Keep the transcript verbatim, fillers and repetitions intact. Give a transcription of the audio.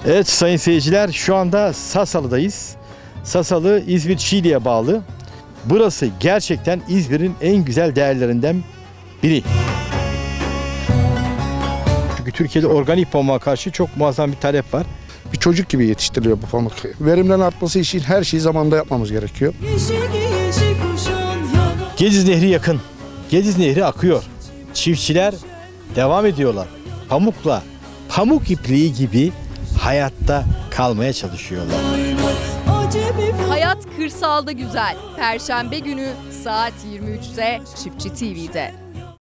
Evet sayın seyirciler, şu anda Sasalı'dayız. Sasalı İzmir Çiğli'ye bağlı. Burası gerçekten İzmir'in en güzel değerlerinden biri. Çünkü Türkiye'de organik pamuğa karşı çok muazzam bir talep var. Bir çocuk gibi yetiştiriliyor bu pamuk. Verimlerin artması için her şeyi zamanında yapmamız gerekiyor. Gediz Nehri yakın. Gediz Nehri akıyor. Çiftçiler devam ediyorlar. Pamukla, pamuk ipliği gibi hayatta kalmaya çalışıyorlar. Hayat kırsalda güzel. Perşembe günü saat yirmi üçte Çiftçi T V'de.